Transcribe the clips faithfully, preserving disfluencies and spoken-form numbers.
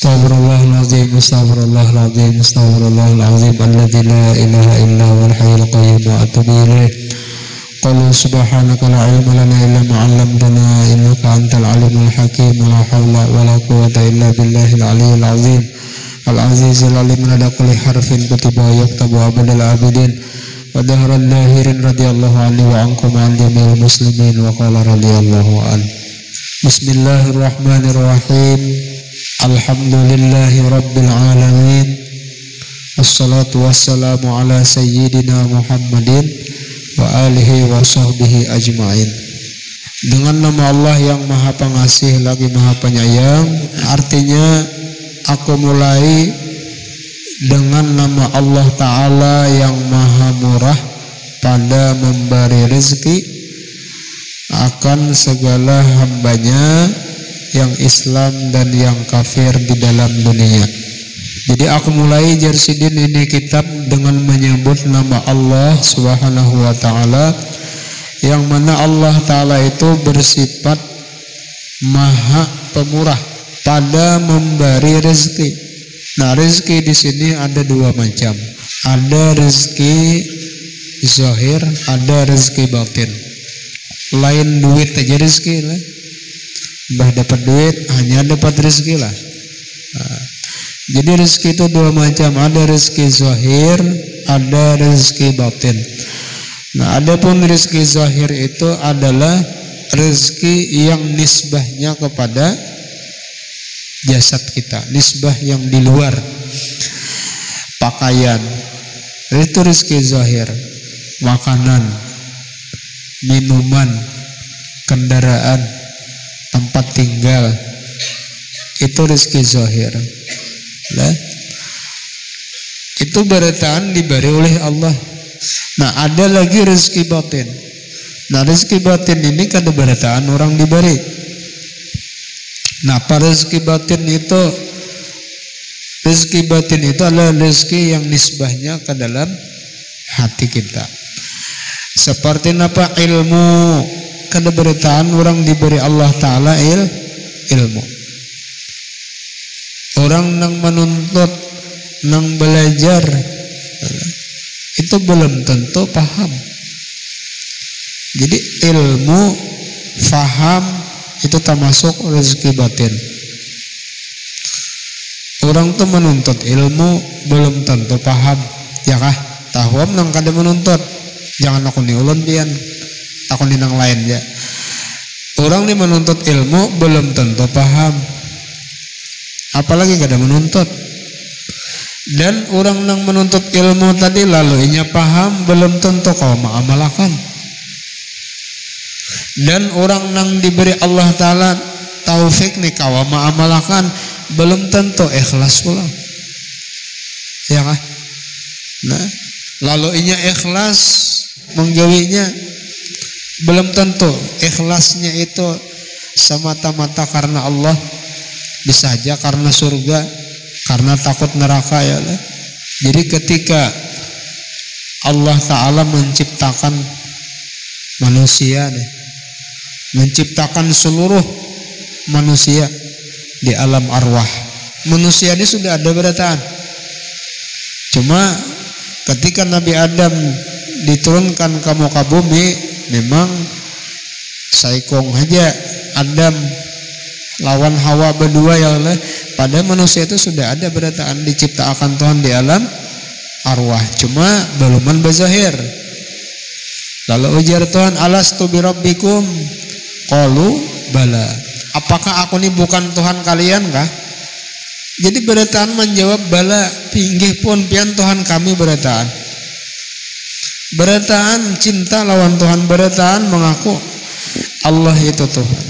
Astaghfirullahaladzim, astaghfirullahaladzim, astaghfirullahaladzim, alladzi la ilaha illa huwal hayyul qayyum wa atubu ilaih. Qala subhanaka la ilma lana illa ma 'allamtana innaka antal alimul hakim. La haula wala quwwata illa billahil aliyyil azim. Al-azizil alim ala kulli harfin kutiba yaktabu abadal abidin wa dahral lahirin radhiyallahu anhu wa ankum an jami'il muslimin wa qala radhiyallahu an. Bismillahirrahmanirrahim. Alhamdulillahi rabbil alamin. Assalatu wassalamu ala sayyidina Muhammadin wa alihi wa sahbihi ajma'in. Dengan nama Allah yang maha pengasih lagi maha penyayang. Artinya aku mulai dengan nama Allah Ta'ala yang maha murah pada memberi rezeki akan segala hambanya yang Islam dan yang kafir di dalam dunia. Jadi aku mulai Jarsidin ini kitab dengan menyebut nama Allah Subhanahu wa Ta'ala, yang mana Allah Ta'ala itu bersifat maha pemurah pada memberi rezeki. Nah, rezeki di sini ada dua macam. Ada rezeki zahir, ada rezeki batin. Lain duit aja rezeki lah. Bah dapat duit hanya dapat rezeki lah. Nah, jadi rezeki itu dua macam, ada rezeki zahir, ada rezeki batin. Nah, adapun rezeki zahir itu adalah rezeki yang nisbahnya kepada jasad kita, nisbah yang di luar. Pakaian itu rezeki zahir, makanan, minuman, kendaraan, tempat tinggal, itu rezeki zahir. Nah, itu beritaan diberi oleh Allah. Nah, ada lagi rezeki batin. Nah, rezeki batin ini kan beritaan orang diberi. Nah, pada rezeki batin itu, rezeki batin itu adalah rezeki yang nisbahnya ke dalam hati kita. Seperti apa? Ilmu. Kedeberitaan orang diberi Allah Ta'ala il, ilmu. Orang nang menuntut, nang belajar, itu belum tentu paham. Jadi ilmu, faham, itu termasuk rezeki batin. Orang tuh menuntut ilmu belum tentu paham, ya kah? Tahuam nang kada menuntut, jangan aku ni ulun pian, aku ni nang lain ya. Orang ni menuntut ilmu belum tentu paham, apalagi kada menuntut. Dan orang nang menuntut ilmu tadi lalu inya paham belum tentu kau mengamalkan. Dan orang nang diberi Allah Ta'ala taufik nih kau mengamalkan belum tentu ikhlas pula, ya kah? Nah, lalu inya ikhlas menggawinya belum tentu ikhlasnya itu semata-mata karena Allah, bisa aja karena surga, karena takut neraka ya lah. Jadi ketika Allah Ta'ala menciptakan manusia nih, menciptakan seluruh manusia di alam arwah, manusia ini sudah ada berataan. Cuma ketika Nabi Adam diturunkan ke muka bumi, memang saikong aja Adam lawan Hawa berdua ya Allah. Pada manusia itu sudah ada berataan diciptakan Tuhan di alam arwah, cuma beluman bazahir. Lalu ujar Tuhan, alastu birabbikum? Qalu bala. Apakah aku ini bukan Tuhan kalian kah? Jadi berataan menjawab bala, pinggih pun pian Tuhan kami berataan. Berataan cinta lawan Tuhan, berataan mengaku Allah itu Tuhan.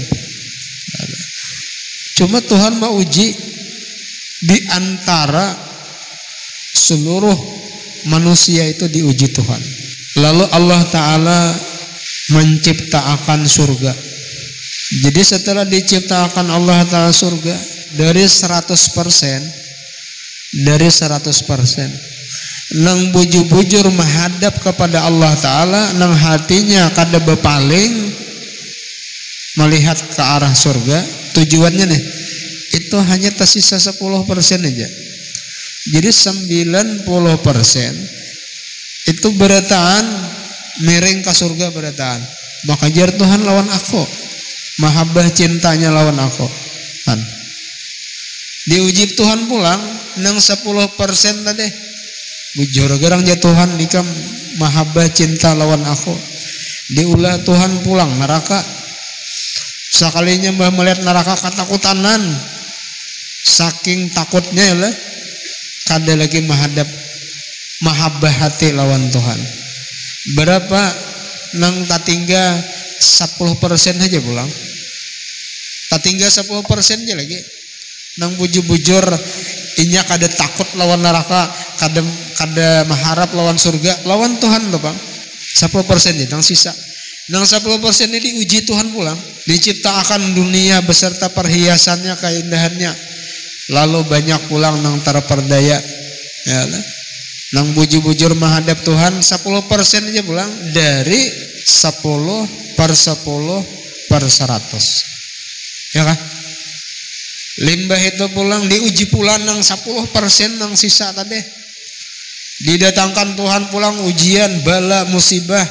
Cuma Tuhan mau uji di antara seluruh manusia itu diuji Tuhan. Lalu Allah Ta'ala menciptakan surga. Jadi setelah diciptakan Allah Ta'ala surga, dari seratus persen, dari seratus persen nang bujur-bujur menghadap kepada Allah Ta'ala, nang hatinya kada bepaling melihat ke arah surga. Tujuannya nih, itu hanya tersisa sepuluh persen aja. Jadi sembilan puluh persen itu berataan miring ke surga berataan. Maka jar Tuhan lawan aku, mahabbah cintanya lawan aku kan. Diuji Tuhan pulang nang sepuluh persen tadi bujur gerang ya Tuhan nikam mahabbah cinta lawan aku. Diulah Tuhan pulang neraka. Sekalinya mbah melihat neraka katakutanan, saking takutnya ya lah, kada lagi menghadap mahabbah hati lawan Tuhan. Berapa nang tatingga sepuluh persen aja pulang, tatingga sepuluh persen aja lagi nang bujur-bujur inya kada takut lawan neraka, kada kada mengharap lawan surga lawan Tuhan loh bang. Sepuluh persen aja nang sisa nang sepuluh persen ini diuji Tuhan pulang, diciptakan dunia beserta perhiasannya, keindahannya, lalu banyak pulang nang terperdaya ya lah. Nang bujur-bujur menghadap Tuhan sepuluh persen aja pulang dari sepuluh per sepuluh per seratus ya kan. Limbah itu pulang diuji pulang nang sepuluh persen nang sisa tadi, didatangkan Tuhan pulang ujian bala musibah,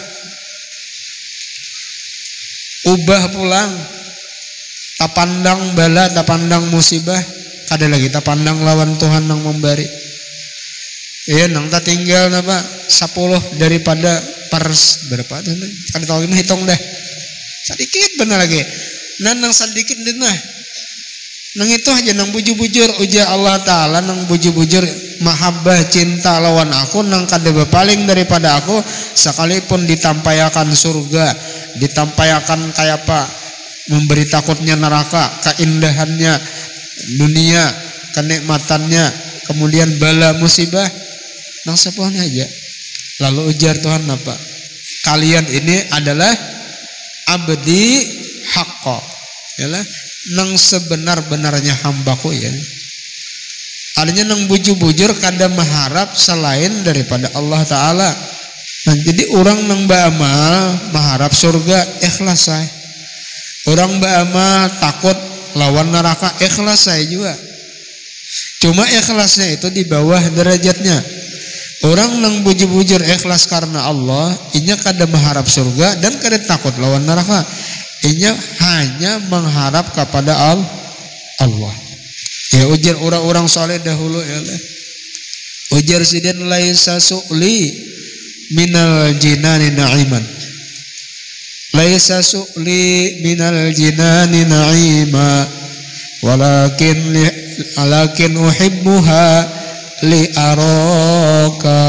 ubah pulang tapandang bala tapandang musibah, kada lagi tapandang lawan Tuhan nang memberi. Iya nang tak tinggal napa sepuluh daripada pers berapa tuh kada tahu gimana hitung dah sedikit benar lagi nan nang sedikit deh nah nang itu aja nang bujur-bujur uja Allah Ta'ala nang bujur-bujur mahabbah cinta lawan aku nang kada berpaling daripada aku, sekalipun ditampayakan surga, ditampayakan kayak apa memberi takutnya neraka, keindahannya dunia, kenikmatannya, kemudian bala musibah nang sepuhnya aja. Lalu ujar Tuhan apa? Kalian ini adalah abdi haqqa, yalah nang sebenar-benarnya hambaku ya. Artinya nang bujur-bujur kada mengharap selain daripada Allah Ta'ala. Nah, jadi orang nang beramal mengharap surga ikhlas saya. Orang beramal takut lawan neraka ikhlas saya juga. Cuma ikhlasnya itu di bawah derajatnya. Orang nang bujur-bujur ikhlas karena Allah, inya kada mengharap surga dan kada takut lawan neraka. Inya hanya mengharap kepada Allah. Ya ujar orang-orang saleh dahulu ya. Ujar sidin laisa su'li minal jinani na'iman. Laisa su'li minal jinani na'ima walakin li, walakin uhibbuha li araka.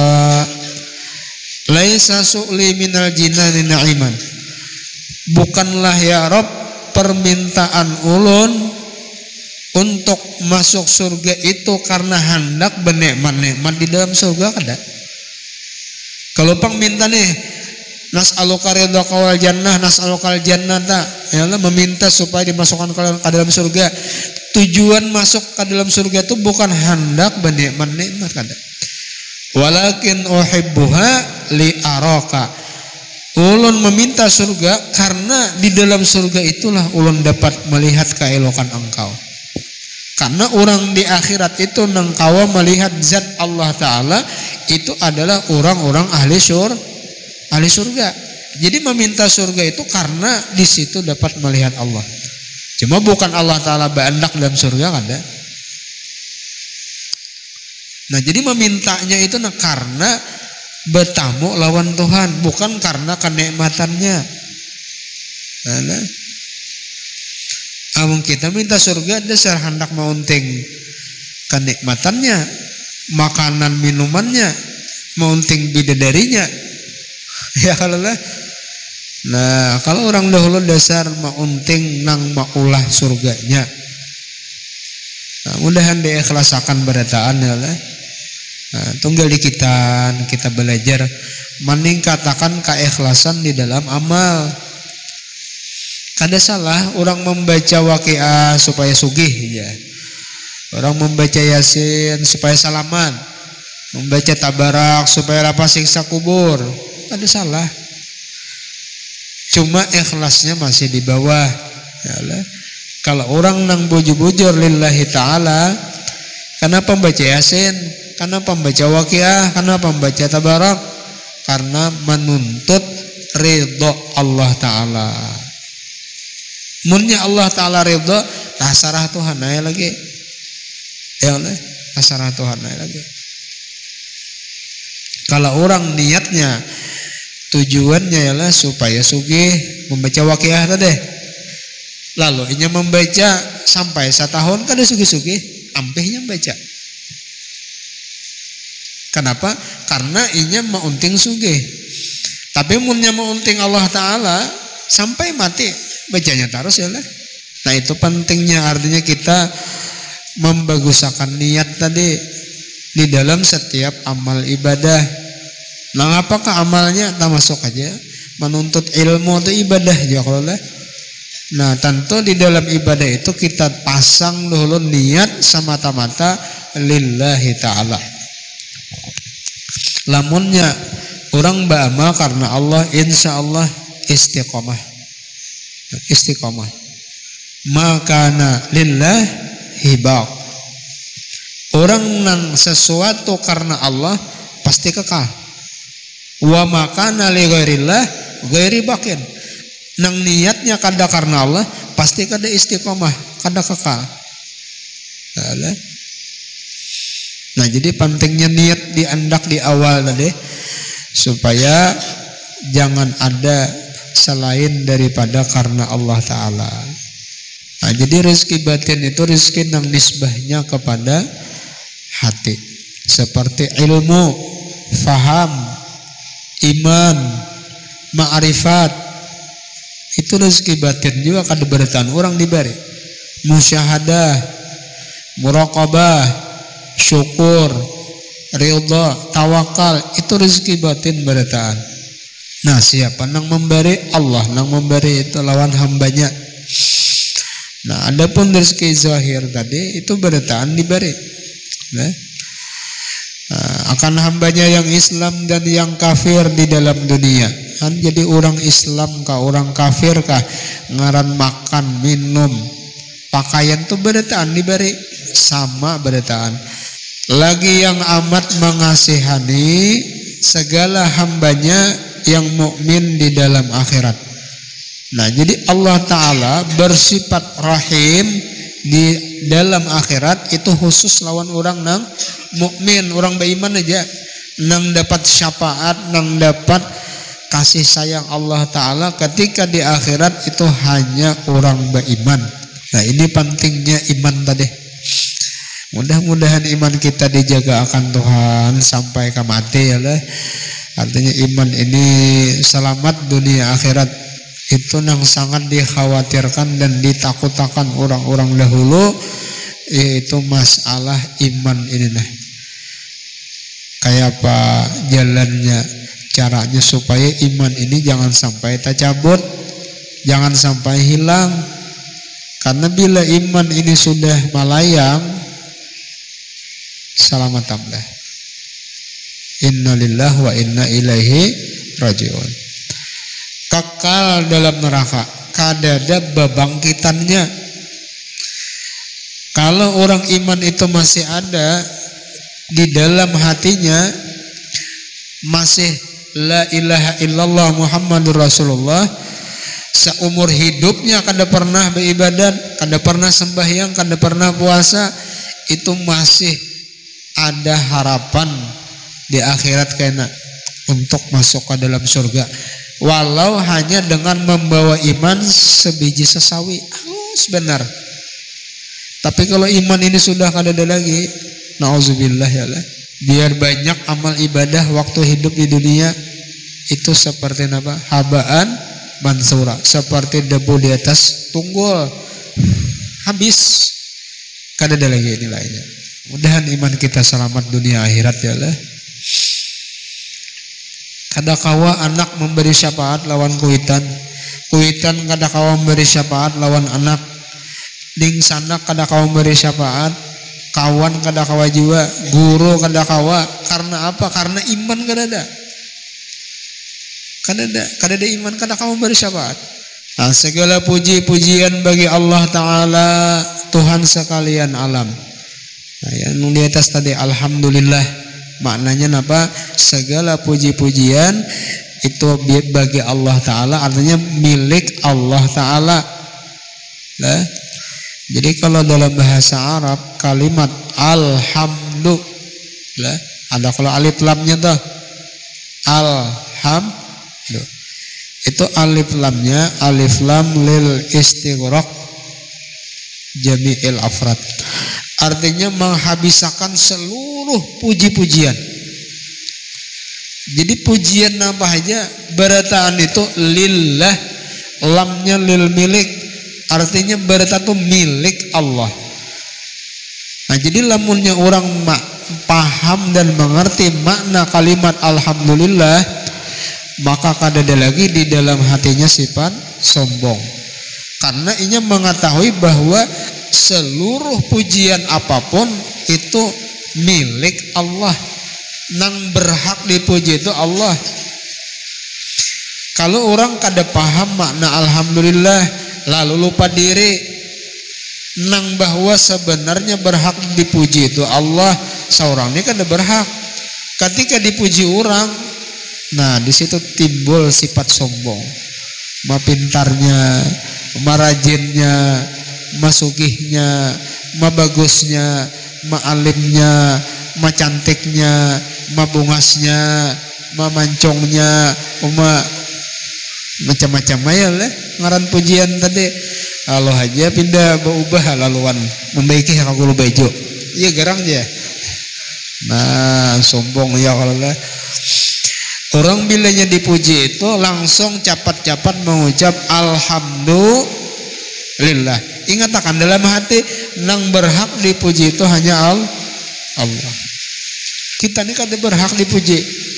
Laisa su'li minal jinani na'iman. Bukanlah ya Rabb permintaan ulun untuk masuk surga itu karena hendak bernikmat-nikmat di dalam surga kada. Kalau pang minta nih nas'aluka ridhaka wal jannah, nas'aluka al jannata, ya Allah meminta supaya dimasukkan ke dalam surga. Tujuan masuk ke dalam surga itu bukan hendak bernikmat-nikmat kada. Walakin uhibbuha li araka. Ulun meminta surga karena di dalam surga itulah ulun dapat melihat keelokan engkau. Karena orang di akhirat itu nang kawa melihat zat Allah Ta'ala itu adalah orang-orang ahli surga, ahli surga. Jadi meminta surga itu karena di situ dapat melihat Allah. Cuma bukan Allah Ta'ala beandak dalam surga kada. Nah jadi memintanya itu nah karena bertamu lawan Tuhan, bukan karena kenikmatannya. Nah, Amung kita minta surga dasar hendak maunting kenikmatannya, makanan minumannya, maunting bidadarinya. Ya kalau lah. Nah kalau orang dahulu dasar maunting nang maulah surganya. Nah, mudahan diikhlasakan berataan ya lah. Nah, tunggal di kita kita belajar meningkatkan keikhlasan di dalam amal. Kada salah orang membaca waqiah supaya sugih ya. Orang membaca yasin supaya salaman, membaca tabarak supaya lepas siksa kubur. Kada salah. Cuma ikhlasnya masih di bawah. Ya Allah. Kalau orang nang bujur-bujur lillahi ta'ala, kenapa membaca Yasin, kenapa membaca Waqiah, kenapa membaca Tabarak? Karena menuntut ridho Allah Ta'ala. Munnya Allah Ta'ala ridho, tasarah Tuhan aja lagi. Ya Allah, tasarah Tuhan aja lagi. Kalau orang niatnya, tujuannya ialah supaya sugih membaca Waqiah tadi. Lalu inya membaca sampai setahun kada sugih-sugih, ampehnya membaca. Kenapa? Karena inya maunting sugih. Tapi munnya maunting Allah Ta'ala sampai mati bacanya terus ya lah. Nah itu pentingnya, artinya kita membagusakan niat tadi di dalam setiap amal ibadah. Nah apakah amalnya? Tak masuk aja menuntut ilmu itu ibadah juga kalau lah. Nah tentu di dalam ibadah itu kita pasang dulu niat semata-mata lillahi ta'ala. Lamunnya orang beramal karena Allah, insya Allah istiqomah. Istiqomah. Makana lillahi baq. Orang nang sesuatu karena Allah pasti kekal. Wa makana li ghairillah ghairi baqin. Nang niatnya kada karena Allah pasti kada istiqomah, kada kekal. Nah jadi pentingnya niat diandak di awal tadi supaya jangan ada selain daripada karena Allah Ta'ala. Nah jadi rezeki batin itu rezeki nang nisbahnya kepada hati, seperti ilmu, faham, iman, ma'rifat. Itu rezeki batin juga kada bertahan orang diberi. Musyahadah, muraqabah, syukur, ridha, tawakal, itu rezeki batin bertahan. Nah siapa nang memberi? Allah nang memberi, itu lawan hambanya. Nah adapun rezeki zahir tadi itu bertahan diberi. Nah, akan hambanya yang Islam dan yang kafir di dalam dunia. Kan jadi orang Islam kah, orang kafir kah, ngaran makan, minum, pakaian tuh bertahan diberi, sama bertahan. Lagi yang amat mengasihani segala hambanya yang mukmin di dalam akhirat. Nah jadi Allah Ta'ala bersifat rahim di dalam akhirat itu khusus lawan orang nang mukmin, orang beriman aja nang dapat syafaat, nang dapat kasih sayang Allah Ta'ala ketika di akhirat itu hanya orang beriman. Nah ini pentingnya iman tadi. Mudah-mudahan iman kita dijaga akan Tuhan sampai ke mati ya lah. Artinya iman ini selamat dunia akhirat. Itu yang sangat dikhawatirkan dan ditakutkan orang-orang dahulu, yaitu masalah iman ini nah. Kayak apa jalannya, caranya supaya iman ini jangan sampai tercabut, jangan sampai hilang. Karena bila iman ini sudah melayang, selamat amdah. Inna lillahi wa inna ilaihi rajiun. Kekal dalam neraka, kadada bebangkitannya. Kalau orang iman itu masih ada di dalam hatinya, masih la ilaha illallah Muhammadur Rasulullah, seumur hidupnya kada pernah beribadat, kada pernah sembahyang, kada pernah puasa, itu masih ada harapan di akhirat kena untuk masuk ke dalam surga, walau hanya dengan membawa iman sebiji sesawi. Halus benar. Tapi kalau iman ini sudah kada ada lagi, nauzubillah ya Allah, biar banyak amal ibadah waktu hidup di dunia itu seperti apa? Habaan mansura, seperti debu di atas tunggul, habis, kada ada lagi nilainya. Mudahan iman kita selamat dunia akhirat ya Allah. Kada kawa anak memberi syafaat lawan kuitan, kuitan kada kawa memberi syafaat lawan anak, ding sanak kada kawa memberi syafaat, kawan kada kawa jiwa, guru kada kawa. Karena apa? Karena iman kada ada. Kada ada, kada ada iman kada kawa memberi syafaat. Nah, segala puji-pujian bagi Allah Ta'ala, Tuhan sekalian alam. Nah, yang di atas tadi alhamdulillah, maknanya apa? Segala puji-pujian itu bagi Allah Ta'ala, artinya milik Allah Ta'ala. Nah, jadi kalau dalam bahasa Arab kalimat alhamdulillah, ada kalau alif lamnya tuh alhamdulillah, itu alif lamnya alif lam lil istighraq jami'il afrad, artinya menghabiskan seluruh puji-pujian. Jadi pujian apa aja berataan itu lillah, lamnya lil milik, artinya berata itu milik Allah. Nah, jadi lamunnya orang mak paham dan mengerti makna kalimat alhamdulillah, maka kadada lagi di dalam hatinya sifat sombong, karena ia mengetahui bahwa seluruh pujian apapun itu milik Allah, nang berhak dipuji itu Allah. Kalau orang kada paham makna alhamdulillah lalu lupa diri, nang bahwa sebenarnya berhak dipuji itu Allah, seorang ini kada berhak. Ketika dipuji orang, nah di situ timbul sifat sombong, ma pintarnya, ma rajinnya, ma sugihnya, ma bagusnya, ma alimnya, ma cantiknya, ma bungasnya, ma mancongnya, ma macam-macam ya lah ngaran pujian tadi. Kalau aja pindah berubah laluan membaiki aku lu bejo, iya garang aja. Nah sombong ya kalau lah. Orang bilanya dipuji itu langsung cepat-cepat mengucap alhamdulillah. Ingat akan dalam hati nang berhak dipuji itu hanya Allah. Kita ini kada berhak dipuji.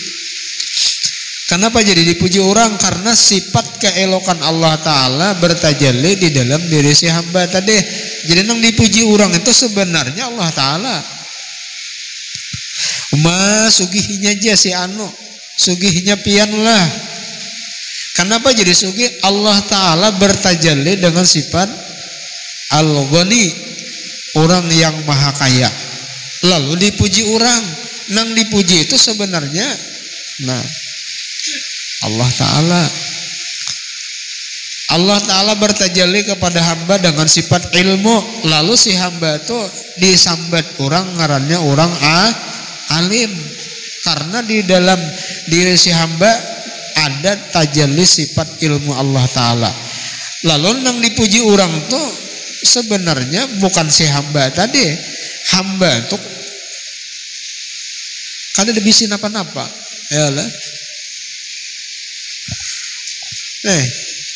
Kenapa jadi dipuji orang? Karena sifat keelokan Allah Ta'ala bertajalli di dalam diri si hamba tadi. Jadi nang dipuji orang itu sebenarnya Allah Ta'ala. Ma sugihnya aja si anu, sugihnya pian lah. Kenapa jadi sugih? Allah Ta'ala bertajalli dengan sifat Al-Ghani, orang yang maha kaya. Lalu dipuji orang. Nang dipuji itu sebenarnya nah Allah Ta'ala. Allah Ta'ala bertajalli kepada hamba dengan sifat ilmu. Lalu si hamba itu disambat orang ngarannya orang a, alim. Karena di dalam diri si hamba ada tajalli sifat ilmu Allah Ta'ala. Lalu nang dipuji orang tuh sebenarnya bukan si hamba tadi. Hamba itu kan ada bisin apa-apa ya lah. Eh,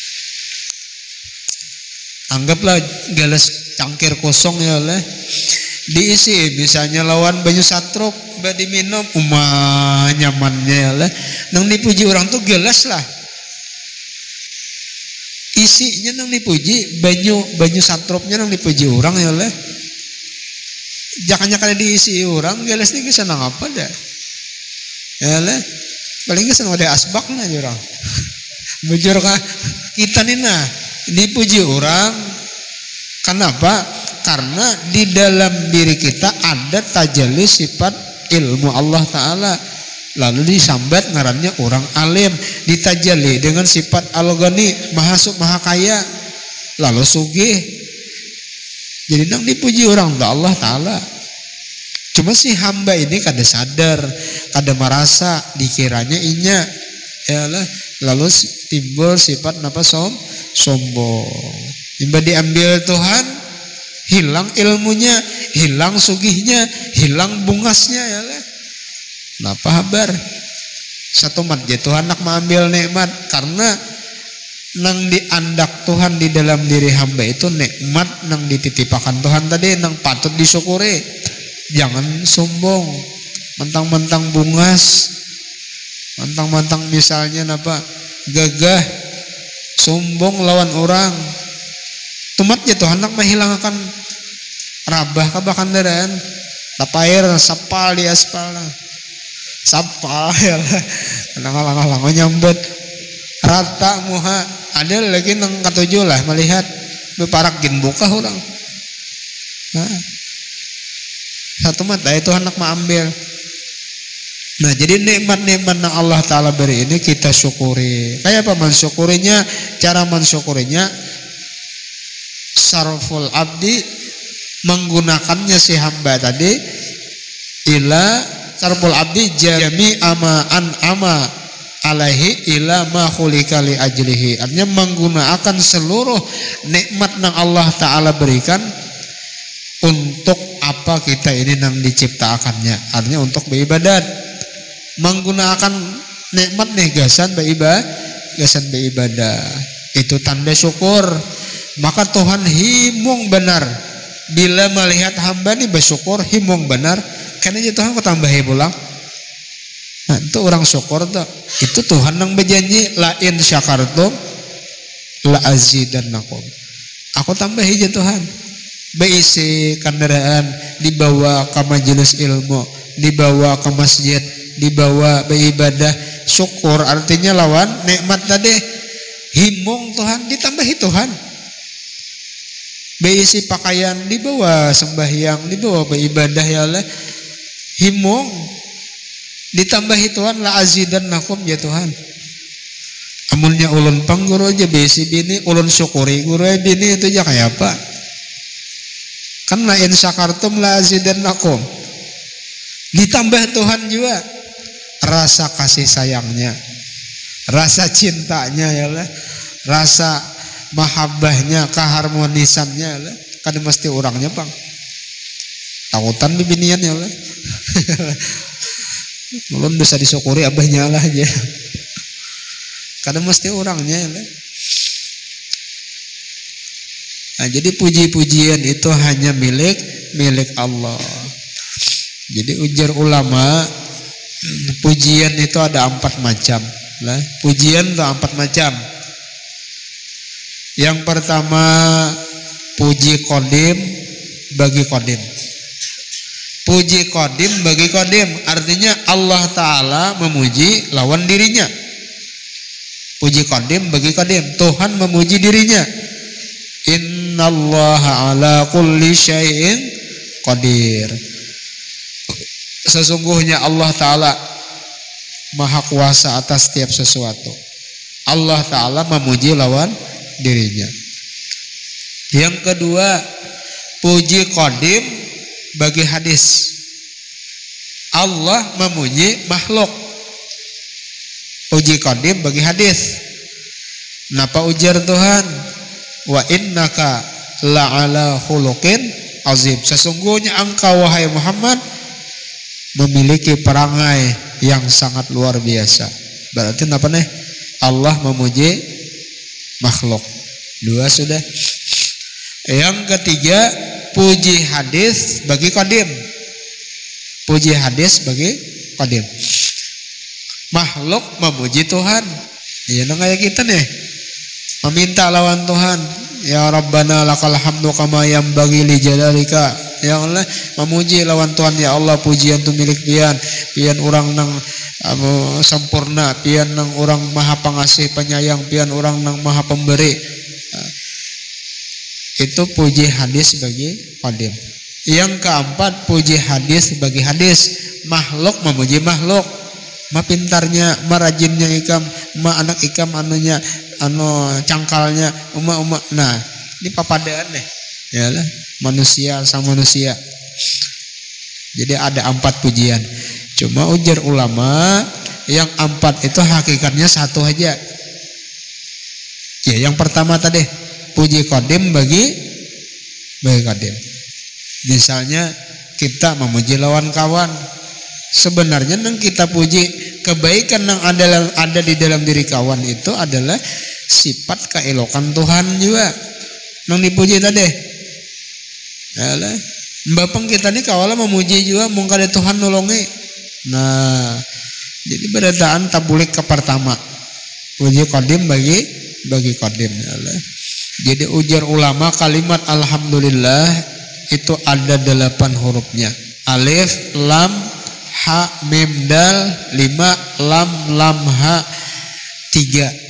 anggaplah gelas cangkir kosong ya lah, diisi misalnya lawan banyu satruk, bah diminum, umah nyamannya ya lah. Nang dipuji orang tuh gelas lah, isinya nang dipuji banyu banyu satruknya nang dipuji orang ya lah. Jangan-jangan diisi orang gelas ini senang apa dah, ya lah. Paling senang ada asbak lah orang. Bujur kah kita nih nah dipuji orang. Kenapa? Karena di dalam diri kita ada tajalli sifat ilmu Allah Ta'ala. Lalu disambat ngarannya orang alim, ditajalli dengan sifat Al-Ghani, maha suk maha kaya, lalu sugih. Jadi nang dipuji orang tuh Allah Ta'ala. Cuma si hamba ini kada sadar, kada merasa dikiranya inya ya lah. Lalu timbul sifat napa som sombong. Tiba diambil Tuhan, hilang ilmunya, hilang sugihnya, hilang bungasnya ya lah. Napa habar? Satu mat je Tuhan nak mengambil nikmat, karena nang diandak Tuhan di dalam diri hamba itu nikmat nang dititipakan Tuhan tadi nang patut disyukuri. Jangan sombong, mentang-mentang bungas, mentang-mentang misalnya napa gagah, sombong lawan orang. Tumat ya Tuhan nak menghilangkan rabah kabakan daran tapair sapal di aspal sapal ya lah ngalang-ngalang nyambet rata muha ada lagi nang katujuh lah melihat beparak gin buka orang. Nah, satu mata itu anak mah ambil. Nah jadi nikmat-nikmat yang Allah Ta'ala beri ini kita syukuri. Kayak apa mensyukurinya? Cara mensyukurinya sarful abdi, menggunakannya si hamba tadi ila sarful abdi jami ama an ama alaihi ila ma khulika li ajlihi. Artinya menggunakan seluruh nikmat yang Allah Ta'ala berikan untuk apa kita ini yang diciptakannya. Artinya untuk beribadat. Menggunakan nikmat nih gasan beribadah, gasan beribadah. Itu tanda syukur. Maka Tuhan himung benar bila melihat hamba nih bersyukur, himung benar. Karena itu Tuhan ketambahi pulang. Nah, itu orang syukur tuh. Itu Tuhan yang berjanji la in syakartum la azidannakum. Aku tambahi aja Tuhan. Beisi kendaraan dibawa ke majelis ilmu, dibawa ke masjid, dibawa beribadah, syukur artinya lawan nikmat tadi. Himung Tuhan ditambahi Tuhan. Beisi pakaian dibawa sembahyang, dibawa beribadah ya Allah. Himung ditambahi Tuhan la azidannakum ya Tuhan. Amunnya ulun pangguru aja beisi bini ulun syukuri guru bini itu aja kayak apa? Kan la in syakartum la azidannakum. Ditambah Tuhan juga rasa kasih sayangnya, rasa cintanya ya Allah, rasa mahabbahnya, keharmonisannya ya Allah. Kan mesti orangnya bang. Tautan bibinian ya Allah. Belum bisa disyukuri abahnya lah aja. Karena mesti orangnya ya Allah. Nah, jadi puji-pujian itu hanya milik milik Allah. Jadi ujar ulama, pujian itu ada empat macam. Lah, pujian itu empat macam. Yang pertama puji kodim bagi kodim. Puji kodim bagi kodim artinya Allah Ta'ala memuji lawan dirinya. Puji kodim bagi kodim, Tuhan memuji dirinya. Innallaha ala kulli syai'in qadir. Sesungguhnya Allah Ta'ala maha kuasa atas setiap sesuatu. Allah Ta'ala memuji lawan dirinya. Yang kedua puji qadim bagi hadis. Allah memuji makhluk. Puji qadim bagi hadis. Napa ujar Tuhan? Wa innaka la'ala khuluqin azim. Sesungguhnya engkau wahai Muhammad memiliki perangai yang sangat luar biasa. Berarti apa nih? Allah memuji makhluk. Dua sudah. Yang ketiga puji hadis bagi qadim. Puji hadis bagi qadim. Makhluk memuji Tuhan. Ya nang kayak kita nih. Meminta lawan Tuhan, ya Rabbana lakal hamdu kama yanbaghi li jalalika. Ya Allah memuji lawan Tuhan, ya Allah pujian tu milik pian, pian orang nang uh, sempurna, pian nang orang maha pengasih penyayang, pian orang nang maha pemberi. Uh, itu puji hadis bagi qadim. Yang keempat puji hadis bagi hadis. Makhluk memuji makhluk. Ma pintarnya, ma rajinnya ikam, ma anak ikam anunya, anu cangkalnya, uma-uma. Nah, ini papadaan deh. Ya lah, manusia sama manusia. Jadi ada empat pujian. Cuma ujar ulama, yang empat itu hakikatnya satu aja. Ya, yang pertama tadi puji qadim bagi bagi qadim. Misalnya kita memuji lawan kawan. Sebenarnya yang kita puji kebaikan yang ada ada di dalam diri kawan itu adalah sifat keelokan Tuhan juga. Yang dipuji tadi. Yalah, mbapeng kita nih kawala memuji juga mungkin ada Tuhan nolongi. Nah, jadi berdasarkan tabulik ke pertama. Puji qadim bagi bagi qadim. Yalah. Jadi ujar ulama kalimat alhamdulillah itu ada delapan hurufnya. Alif, lam, ha, mim, dal, lima, lam, lam, ha, tiga.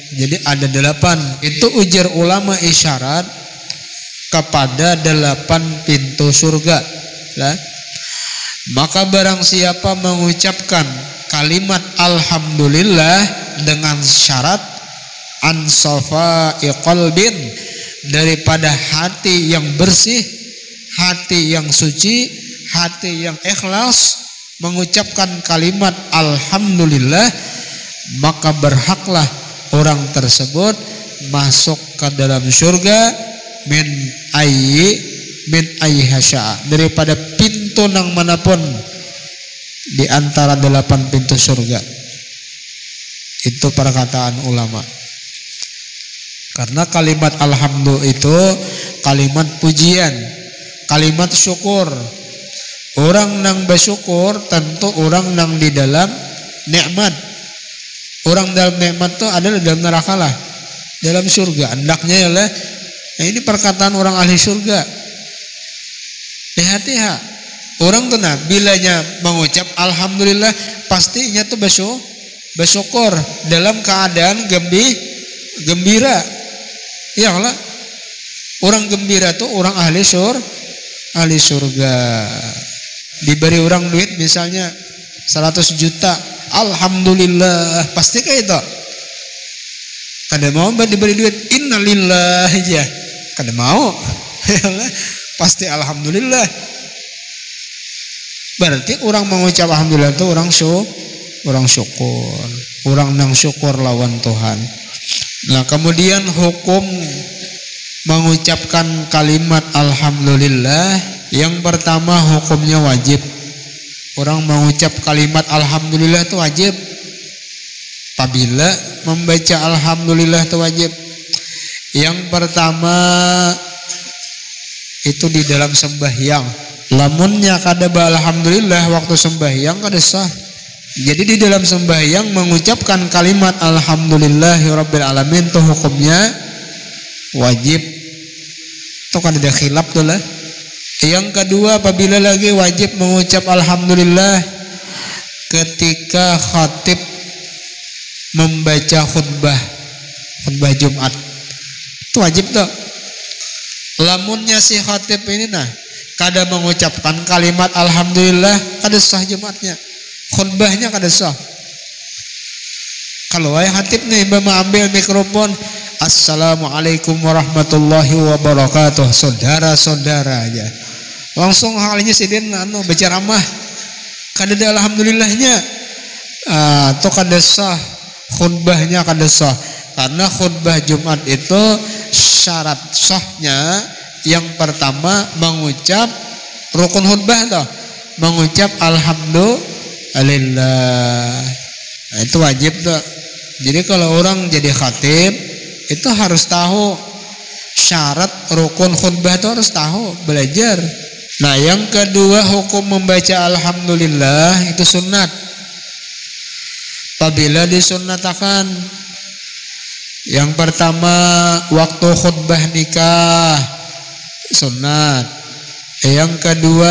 Jadi ada delapan. Itu ujar ulama isyarat kepada delapan pintu surga. Nah, maka barang siapa mengucapkan kalimat alhamdulillah dengan syarat ansafa'i qalbin, daripada hati yang bersih, hati yang suci, hati yang ikhlas, mengucapkan kalimat alhamdulillah, maka berhaklah orang tersebut masuk ke dalam surga min ayyi min ayyi hasya, daripada pintu nang manapun di antara delapan pintu surga. Itu perkataan ulama. Karena kalimat alhamdulillah itu kalimat pujian, kalimat syukur. Orang nang bersyukur tentu orang nang di dalam nikmat. Orang dalam nikmat itu adalah dalam neraka lah, dalam surga. Hendaknya ya lah. Nah, ini perkataan orang ahli surga. Lihat-lihat. Orang tuh nah, bilanya mengucap alhamdulillah pastinya tuh bersyukur, bersyukur dalam keadaan gembi, gembira. Ya lah. Orang gembira tuh orang ahli sur, ahli surga. Diberi orang duit misalnya seratus juta, alhamdulillah, pasti kayak itu. Kada mau diberi duit innalillah aja, kada mau. Pasti alhamdulillah. Berarti orang mengucap alhamdulillah itu orang syukur, orang syukur, orang nang syukur lawan Tuhan. Nah, kemudian hukum mengucapkan kalimat alhamdulillah, yang pertama hukumnya wajib. Orang mengucap kalimat alhamdulillah itu wajib. Apabila membaca alhamdulillah itu wajib. Yang pertama itu di dalam sembahyang. Lamunnya kada ba alhamdulillah waktu sembahyang kada sah. Jadi di dalam sembahyang mengucapkan kalimat alhamdulillahirabbil alamin itu hukumnya wajib. Itu kada ada khilaf tuh lah. Yang kedua, apabila lagi wajib mengucap alhamdulillah ketika khatib membaca khutbah, khutbah Jumat. Itu wajib tuh. Lamunnya si khatib ini nah kada mengucapkan kalimat alhamdulillah, kada sah Jumatnya. Khutbahnya kada sah. Kalau ayah khatib nih mengambil mikrofon, assalamualaikum warahmatullahi wabarakatuh, saudara-saudara aja. Langsung halnya sidin anu berceramah. Kada ada alhamdulillahnya. Ah, atau kada sah khutbahnya, kada sah. Karena khutbah Jumat itu syarat sahnya yang pertama mengucap rukun khutbah toh, mengucap alhamdulillah. Nah, itu wajib tuh. Jadi kalau orang jadi khatib itu harus tahu syarat rukun khutbah itu, harus tahu, belajar. Nah, yang kedua hukum membaca alhamdulillah itu sunat. Apabila disunnatakan, yang pertama waktu khutbah nikah sunat. Yang kedua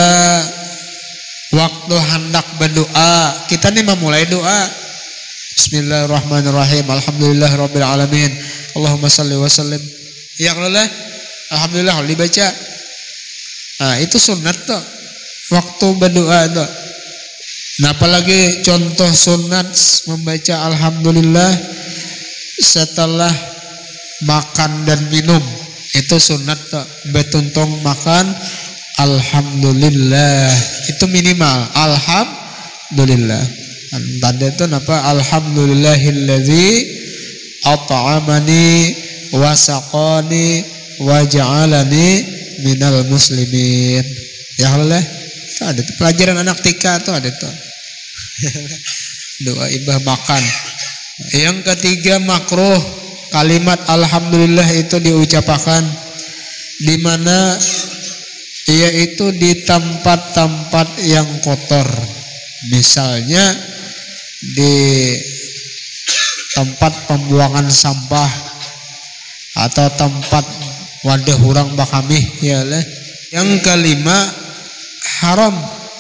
waktu hendak berdoa, kita nih memulai doa. Bismillahirrahmanirrahim. Alhamdulillahirabbil alamin. Allahumma shalli wa sallim. Yang lelah alhamdulillah dibaca. Nah, itu sunat tuh. Waktu berdoa tuh. Nah, apalagi contoh sunat membaca alhamdulillah setelah makan dan minum. Itu sunat tuh. Betuntong makan alhamdulillah. Itu minimal. Alhamdulillah. Tanda itu apa? Alhamdulillahilladzi at'amani wa saqani wa ja'alani minal muslimin. Ya Allah, itu ada tuh pelajaran anak tika tuh, ada tuh. Doa ibah makan. Yang ketiga makruh kalimat alhamdulillah itu diucapkan di mana yaitu di tempat-tempat yang kotor. Misalnya di tempat pembuangan sampah atau tempat wadah hurang bakamih ya lah. Yang kelima haram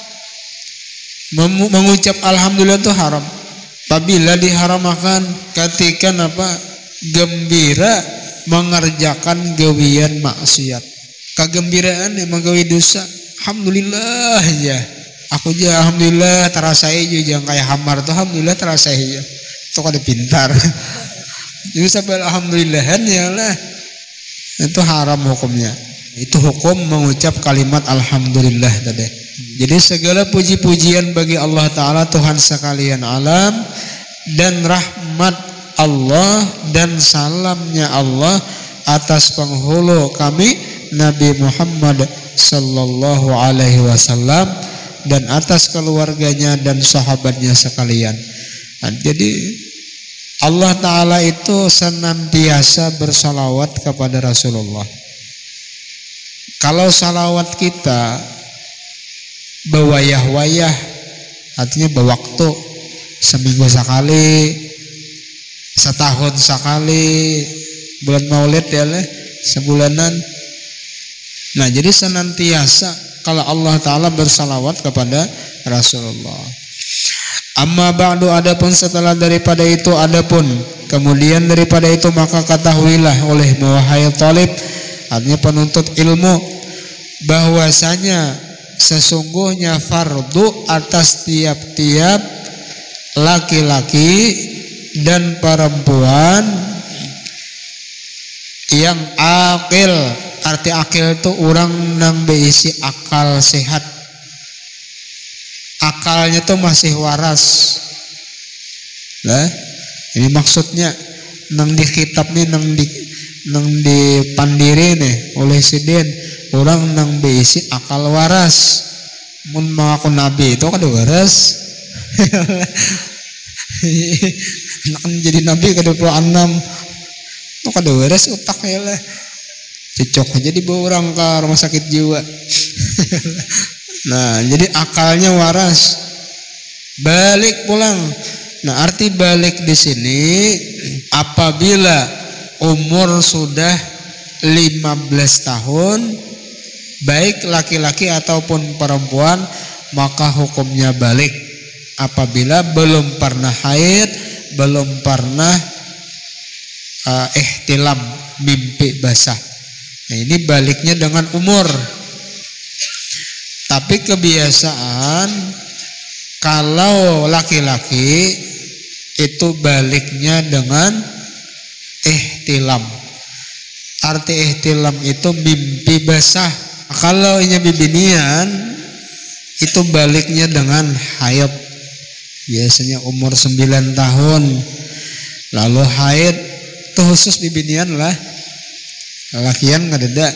Mem mengucap alhamdulillah itu haram. Apabila diharamakan ketika apa gembira mengerjakan gawian maksiat. Kagembiraan emang gawe dosa, alhamdulillah aja. Aku aja alhamdulillah terasa aja jangan kayak hamar tuh alhamdulillah terasa aja. Itu kada pintar. Jadi sampai alhamdulillahan ya lah. Itu haram hukumnya. Itu hukum mengucap kalimat alhamdulillah tadi. Jadi segala puji-pujian bagi Allah Ta'ala Tuhan sekalian alam, dan rahmat Allah dan salamnya Allah atas penghulu kami Nabi Muhammad sallallahu alaihi wasallam dan atas keluarganya dan sahabatnya sekalian. Nah, jadi Allah Ta'ala itu senantiasa bersalawat kepada Rasulullah. Kalau salawat kita bewayah-wayah, artinya bewaktu, seminggu sekali, setahun sekali, bulan maulid ya lah, sebulanan. Nah jadi senantiasa kalau Allah Ta'ala bersalawat kepada Rasulullah. Amma ba'du, adapun setelah daripada itu, adapun kemudian daripada itu, maka ketahuilah oleh wahai talib, artinya penuntut ilmu, bahwasanya sesungguhnya fardu atas tiap-tiap laki-laki dan perempuan yang akil. Arti akil itu orang nang beisi akal sehat, akalnya tuh masih waras lah. Ini maksudnya nang di kitab nih, nang di nang dipandiri nih oleh sidin, orang nang beisi akal waras. Mun mengaku nabi itu kan waras. Nak jadi nabi ke dua puluh enam itu kan waras otaknya lah. Cocok aja dibawa orang ke rumah sakit jiwa. Nah jadi akalnya waras, balik pulang. Nah arti balik di sini apabila umur sudah lima belas tahun, baik laki-laki ataupun perempuan, maka hukumnya balik. Apabila belum pernah haid, belum pernah uh, ihtilam, mimpi basah. Nah ini baliknya dengan umur. Tapi kebiasaan kalau laki-laki itu baliknya dengan ihtilam. Arti ihtilam itu mimpi basah. Kalau ini bibinian itu baliknya dengan haid. Biasanya umur sembilan tahun. Lalu haid itu khusus bibinian lah. Lelakian nggak ada.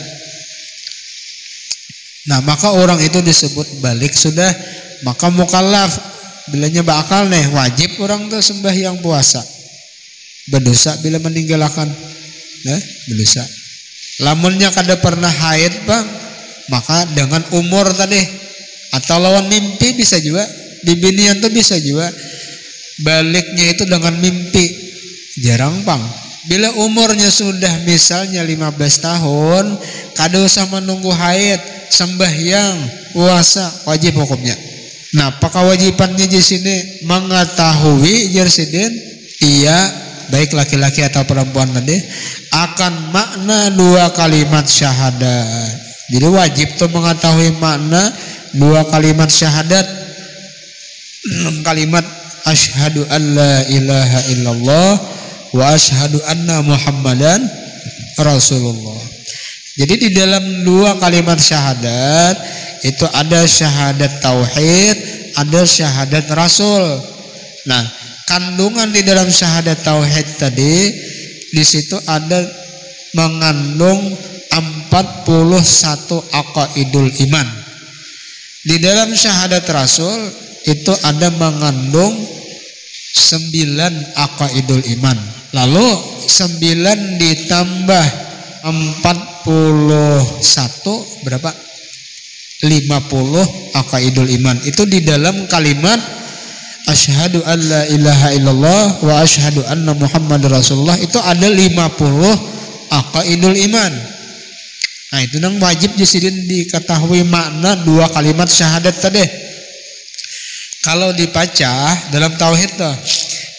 Nah maka orang itu disebut balik sudah, maka mukallaf. Bilanya bakal nih wajib orang tuh sembahyang puasa, berdosa bila meninggalkan. Nah berdosa. Lamunnya kada pernah haid bang, maka dengan umur tadi atau lawan mimpi bisa juga. Bibinian tuh bisa juga baliknya itu dengan mimpi. Jarang bang. Bila umurnya sudah misalnya lima belas tahun, kada usah menunggu haid, sembahyang, puasa, wajib hukumnya. Nah, kewajibannya di sini mengetahui jersidin, iya, baik laki-laki atau perempuan tadi, akan makna dua kalimat syahadat. Jadi wajib tuh mengetahui makna dua kalimat syahadat. Kalimat asyhadu an la ilaha illallah wa asyhadu anna Muhammadan Rasulullah. Jadi di dalam dua kalimat syahadat itu ada syahadat tauhid, ada syahadat rasul. Nah, kandungan di dalam syahadat tauhid tadi di situ ada mengandung empat puluh satu aqaidul iman. Di dalam syahadat rasul itu ada mengandung sembilan aqaidul iman. Lalu sembilan ditambah empat puluh satu berapa? lima puluh aqaidul iman. Itu di dalam kalimat asyhadu an la ilaha illallah wa asyhadu anna Muhammad Rasulullah itu ada lima puluh aqaidul iman. Nah, itu yang wajib disidin diketahui makna dua kalimat syahadat tadi. Kalau dibaca dalam tauhid tuh,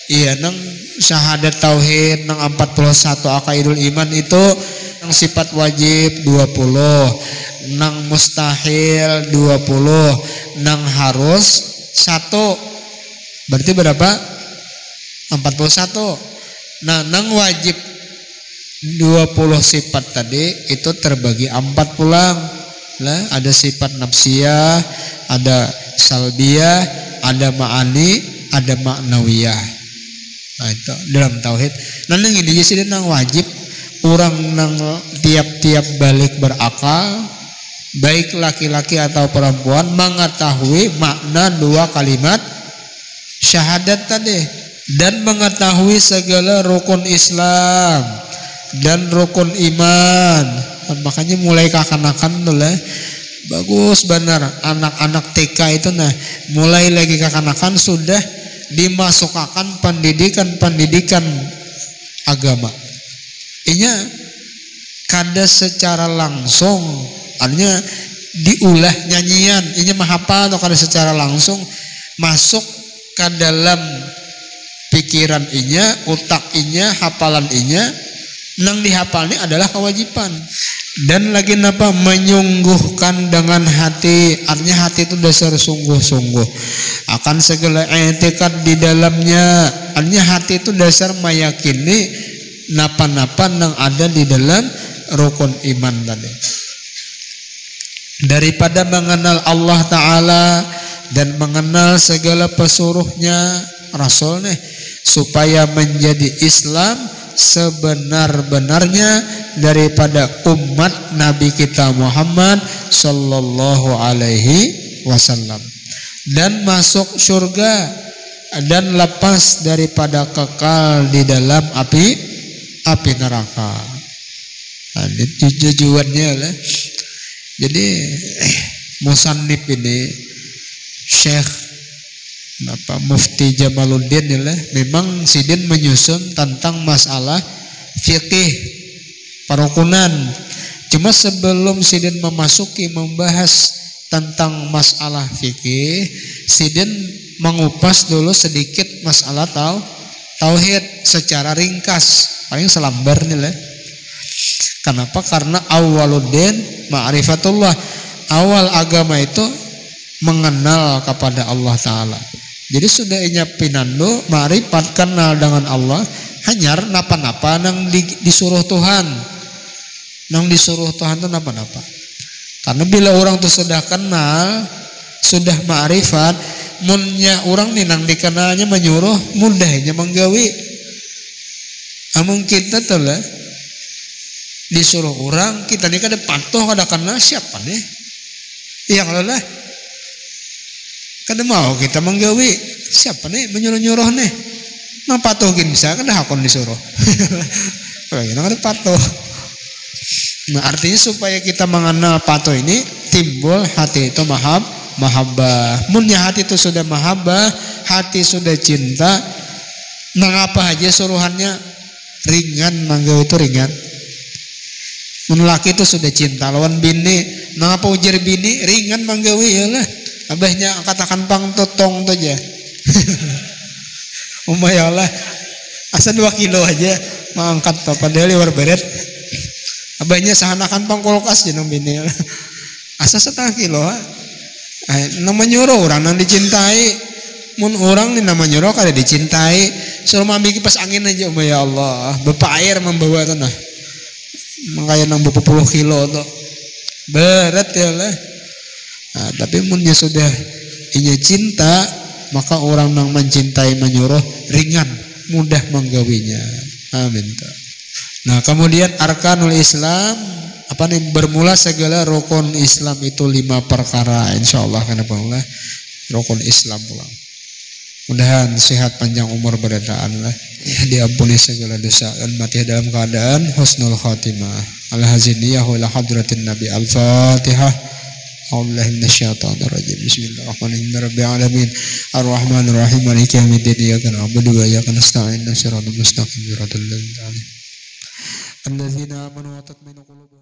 Iya, nang syahadat tauhid nang empat puluh satu akaidul iman itu nang sifat wajib dua puluh, nang mustahil dua puluh, nang harus satu. Berarti berapa? empat puluh satu. Nah, nang wajib dua puluh sifat tadi itu terbagi empat pulang. Lah, ada sifat nafsiyah, ada salbiyah, ada ma'ani, ada maknawiyah. Nah, itu dalam tauhid. Nah, nang ini jadi nang wajib orang nang tiap-tiap balik berakal, baik laki-laki atau perempuan, mengetahui makna dua kalimat syahadat tadi dan mengetahui segala rukun Islam dan rukun iman. Makanya mulai kekanakan tuh lah, bagus benar anak-anak T K itu nah mulai lagi kekanakan sudah dimasukkan pendidikan-pendidikan agama. Inya kada secara langsung, artinya diulah nyanyian, inya mahapal atau kada secara langsung masuk ke dalam pikiran inya, otak inya, hafalan inya. Nang dihafalnya adalah kewajiban. Dan lagi napa menyungguhkan dengan hati, artinya hati itu dasar sungguh-sungguh akan segala etikad di dalamnya. Artinya hati itu dasar meyakini napa-napa yang ada di dalam rukun iman tadi. Daripada mengenal Allah Ta'ala dan mengenal segala pesuruhnya Rasul nih, supaya menjadi Islam sebenar-benarnya daripada umat Nabi kita Muhammad sallallahu alaihi wasallam, dan masuk surga dan lepas daripada kekal di dalam api api neraka. Nah, itu tujuannya lah. Jadi eh, musannif ini Syekh Apa Mufti Jamaluddin ya, memang sidin menyusun tentang masalah fikih parukunan. Cuma sebelum sidin memasuki membahas tentang masalah fikih, sidin mengupas dulu sedikit masalah tau tauhid secara ringkas, paling selambar nih lah. Kenapa? Karena awwaluddin ma'rifatullah, awal agama itu mengenal kepada Allah Ta'ala. Jadi sudah inya pinando ma'rifat kenal dengan Allah, hanyar napa-napa nang di, disuruh Tuhan. Nang disuruh Tuhan itu napa-napa. Karena bila orang tuh sudah kenal, sudah ma'rifat, munnya orang nih nang dikenalnya menyuruh, mudahnya menggawi. Amun kita tuh lah disuruh orang, kita nih kada patuh kada kenal siapa nih? Iya kalau lah kada mau kita menggawi siapa nih menyuruh-nyuruh nih nang patuhin bisa kada hakon disuruh kalau kita kada patuh. Nah, artinya supaya kita mengenal patuh ini timbul hati itu mahab mahabbah. Munnya hati itu sudah mahabbah, hati sudah cinta, nang apa aja suruhannya ringan, manggawi itu ringan. Mun laki itu sudah cinta lawan bini, nang apa ujar bini ringan manggawi ya lah. Abahnya katakan pang totong tu aja. Umayalah asa dua kilo aja mengangkat padahal liwar beret. Abahnya sahanakan pang kulkas jeneng bini. Asa setengah kilo. Eh, nama nyuruh orang nang dicintai. Mun orang ni nama nyuruh kada dicintai. Suruh mami kipas angin aja, ya Allah. Bapak air membawa tu nah. Makanya nang berapa puluh kilo tu. Berat ya lah. Nah, tapi munnya sudah inya cinta, maka orang yang mencintai menyuruh ringan, mudah menggawinya. Amin. Nah, kemudian arkanul Islam, apa nih, bermula segala rukun Islam itu lima perkara, insyaallah kenapa Allah rukun Islam pulang. Mudahan sehat panjang umur beradaan lah, ya, diampuni segala dosa dan mati dalam keadaan husnul khatimah. Al-haziniyah wa hadratin Nabi. Al-Fatihah. A'udzubillahi minasyaitonir rajim. Bismillahirrahmanirrahim. Rabbil alamin. Arrahmanir rahim. Maliki yaumiddin. Iyyaka na'budu wa iyyaka nasta'in. Shiratal mustaqim. Shiratal ladzina an'amta 'alaihim. Alladzina amanu wa tatma'innu qulubuhum